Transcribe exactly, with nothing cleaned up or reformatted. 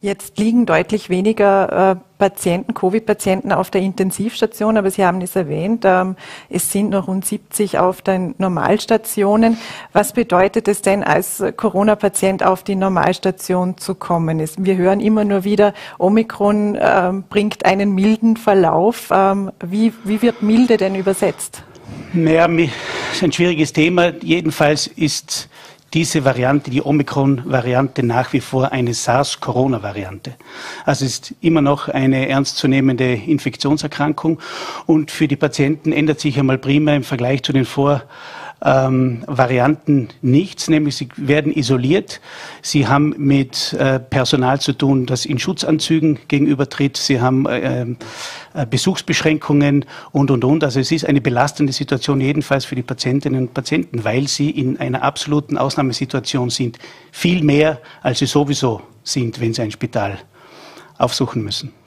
Jetzt liegen deutlich weniger äh, Patienten, Covid-Patienten auf der Intensivstation, aber Sie haben es erwähnt, ähm, es sind noch rund siebzig auf den Normalstationen. Was bedeutet es denn, als Corona-Patient auf die Normalstation zu kommen? Wir hören immer nur wieder, Omikron ähm, bringt einen milden Verlauf. Ähm, wie, wie wird milde denn übersetzt? Naja, das ist ein schwieriges Thema. Jedenfalls ist diese Variante, die Omikron-Variante, nach wie vor eine SARS-Corona-Variante. Also es ist immer noch eine ernstzunehmende Infektionserkrankung und für die Patienten ändert sich einmal prima im Vergleich zu den Vor- Ähm, Varianten nichts, nämlich sie werden isoliert. Sie haben mit äh, Personal zu tun, das in Schutzanzügen gegenübertritt. Sie haben äh, äh, Besuchsbeschränkungen und, und, und. Also es ist eine belastende Situation jedenfalls für die Patientinnen und Patienten, weil sie in einer absoluten Ausnahmesituation sind. Viel mehr, als sie sowieso sind, wenn sie ein Spital aufsuchen müssen.